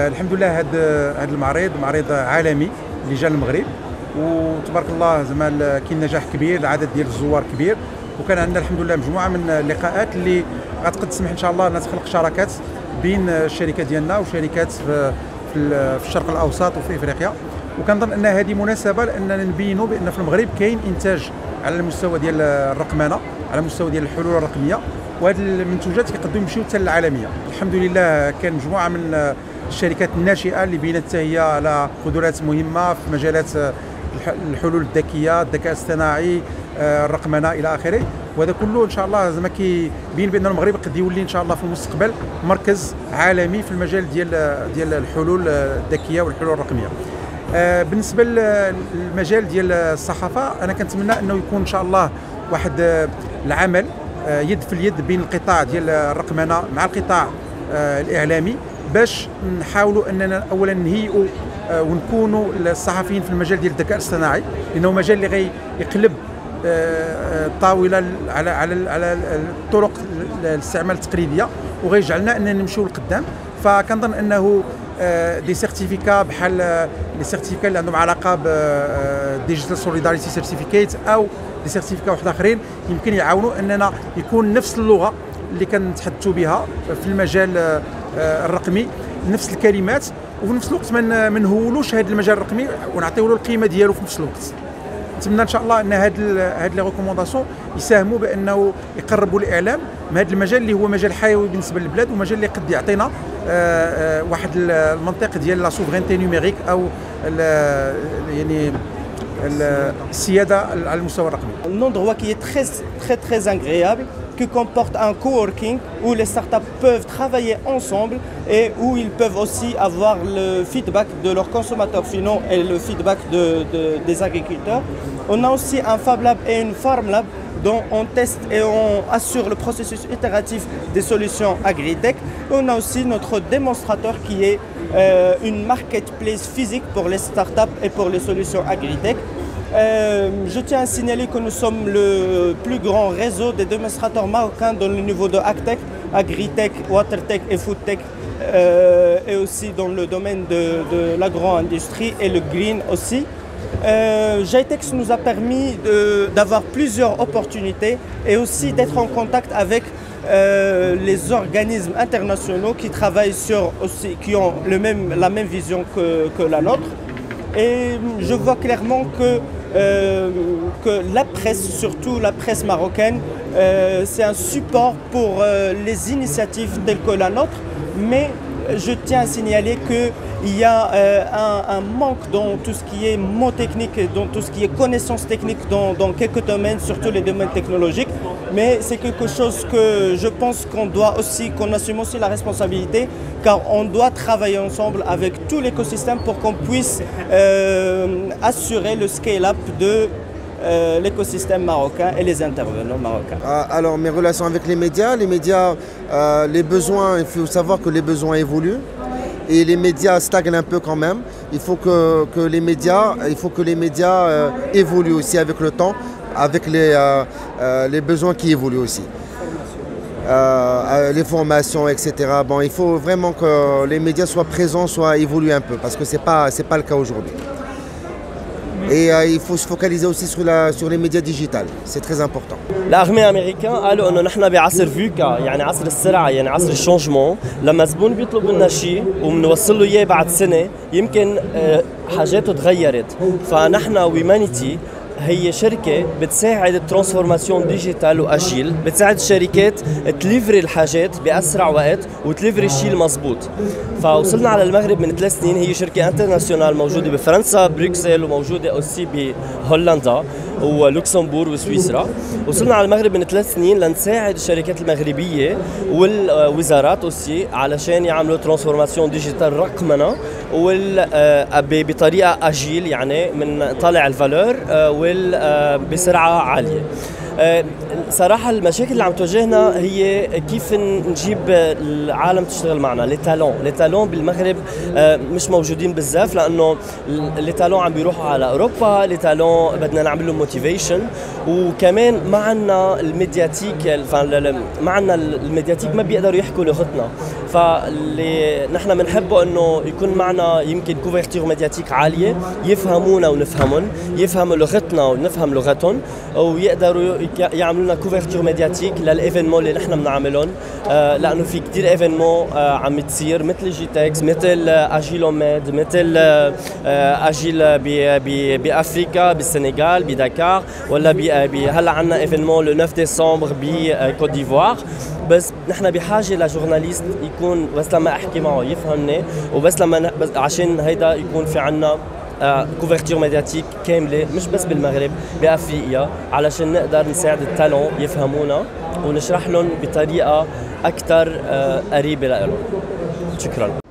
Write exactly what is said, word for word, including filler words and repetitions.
آه الحمد لله هذا هذا المعرض معرض عالمي اللي جا للمغرب، وتبارك الله زعما كاين نجاح كبير، العدد ديال الزوار كبير، وكان عندنا الحمد لله مجموعه من اللقاءات اللي غتقد تسمح ان شاء الله انها تخلق شراكات بين الشركه ديالنا وشركات في في الشرق الاوسط وفي افريقيا. وكنظن ان هذه مناسبه لاننا نبينوا بان في المغرب كاين انتاج على المستوى ديال الرقمنه، على مستوى ديال الحلول الرقميه، وهذه المنتوجات كيقدروا يمشيو حتى للعالميه. الحمد لله كان مجموعه من الشركات الناشئه اللي بينت حتى هي على قدرات مهمه في مجالات الحلول الذكيه، الذكاء الاصطناعي، الرقمنه الى اخره، وهذا كله ان شاء الله زعما كيبين بان المغرب قد يولي ان شاء الله في المستقبل مركز عالمي في المجال ديال ديال الحلول الذكيه والحلول الرقميه. بالنسبه للمجال ديال الصحافه، انا كنتمنى انه يكون ان شاء الله واحد العمل يد في اليد بين القطاع ديال الرقمنه مع القطاع الاعلامي، باش نحاولوا اننا اولا نهيئوا ونكونوا الصحفيين في المجال ديال الذكاء الاصطناعي، لانه مجال اللي غيقلب طاوله على على على الطرق الاستعمال التقليديه، وغيجعلنا اننا نمشيو لقدام. فكنظن انه دي سيرتيفيكا بحال لي سيرتيفيكا اللي عندهم علاقه ب ديجيتال سوليداريتي سيرتيفيكيت او دي سيرتيفيكا واحد اخرين يمكن يعاونوا اننا يكون نفس اللغه اللي كنتحدثوا بها في المجال الرقمي، نفس الكلمات، وفي نفس الوقت ما نهولوش هذا المجال الرقمي ونعطيو له القيمه ديالو في نفس الوقت. نتمنى ان شاء الله ان هاد هاد لي ريكومونداسيون يساهموا بانه يقربوا الاعلام من هذا المجال اللي هو مجال حيوي بالنسبه للبلاد، ومجال اللي قد يعطينا واحد المنطق ديال لا سوفرينتي نيميريك او يعني السياده على المستوى الرقمي. Un endroit qui est très très très agréable, qui comporte un coworking où les startups peuvent travailler ensemble et où ils peuvent aussi avoir le feedback de leurs consommateurs finaux et le feedback de, de, des agriculteurs. On a aussi un Fab Lab et une Farm Lab dont on teste et on assure le processus itératif des solutions agritech. On a aussi notre démonstrateur qui est euh, une marketplace physique pour les startups et pour les solutions agritech. Euh, je tiens à signaler que nous sommes le plus grand réseau des démonstrateurs marocains dans le niveau de AgTech, AgriTech, WaterTech et FoodTech, euh, et aussi dans le domaine de, de l'agro-industrie et le green aussi. Euh, Jitex nous a permis d'avoir plusieurs opportunités et aussi d'être en contact avec euh, les organismes internationaux qui travaillent sur aussi, qui ont le même, la même vision que, que la nôtre. Et je vois clairement que, euh, que la presse, surtout la presse marocaine, euh, c'est un support pour euh, les initiatives telles que la nôtre, mais je tiens à signaler qu'il y a euh, un, un manque dans tout ce qui est mots techniques, dans tout ce qui est connaissances techniques dans, dans quelques domaines, surtout les domaines technologiques. Mais c'est quelque chose que je pense qu'on doit aussi, qu'on assume aussi la responsabilité, car on doit travailler ensemble avec tout l'écosystème pour qu'on puisse euh, assurer le scale-up de euh, l'écosystème marocain et les intervenants marocains. Alors mes relations avec les médias, les médias, euh, les besoins, il faut savoir que les besoins évoluent. Et les médias stagnent un peu quand même. Il faut que, que les médias, il faut que les médias euh, évoluent aussi avec le temps, avec les, euh, euh, les besoins qui évoluent aussi. Euh, les formations, et cetera. Bon, il faut vraiment que les médias soient présents, soient évoluent un peu, parce que ce n'est pas, c'est pas le cas aujourd'hui. Et euh, il faut se focaliser aussi sur, la, sur les médias digitales, c'est très important. الأغنياء الأمريكان قالوا إنه نحن بعصر فيكا، يعني عصر السرعة، يعني عصر الشونجمون. لما زبون بيطلب منا شيء وبنوصل له إياه بعد سنة يمكن حاجاته تغيرت، فنحن ويمانيتي هي شركة بتساعد الترانسفورماسيون ديجيتال واجيل، بتساعد الشركات تليفري الحاجات بأسرع وقت وتليفري الشيء المضبوط. فوصلنا على المغرب من ثلاث سنين، هي شركة انترناسيونال موجودة بفرنسا بروكسل وموجودة أوسي بهولندا ولوكسمبور وسويسرا. وصلنا على المغرب من ثلاث سنين لنساعد الشركات المغربية والوزارات أوسي علشان يعملوا ترانسفورماسيون ديجيتال رقمنة بطريقة اجيل، يعني من طالع الفالور بسرعة عالية. صراحة المشاكل اللي عم تواجهنا هي كيف نجيب العالم تشتغل معنا. لي تالون لي تالون بالمغرب مش موجودين بزاف، لأنه لي تالون عم بيروحوا على أوروبا. لي تالون بدنا نعمل لهم موتيفيشن، وكمان ما عنا الميدياتيك، ما عنا الميدياتيك ما بيقدروا يحكوا لغتنا. فاللي نحن بنحبه انه يكون معنا يمكن كوفرتير ميدياتيك عاليه، يفهمونا ونفهمهم، يفهموا لغتنا ونفهم لغتهم، ويقدروا يعملوا لنا كوفرتير ميدياتيك للايفينمون اللي نحن بنعملهم. آه لانه في كثير ايفينمون آه عم تصير، مثل جيتكس، مثل اجيلوميد، مثل آه اجيل بافريكا، بالسنغال، بدكار، ولا بي هلا عندنا ايفينمون لو تسعة ديسمبر بكوت ديفوار. بس نحن بحاجه لجورناليست يكون بس لما احكي معه يفهمني، وبس لما بس عشان هيدا يكون في عنا آه كوفرتير ميدياتيك كامله، مش بس بالمغرب، بافريقيا، علشان نقدر نساعد التالون يفهمونا ونشرح لهم بطريقه اكثر آه قريبه لهم. شكرا.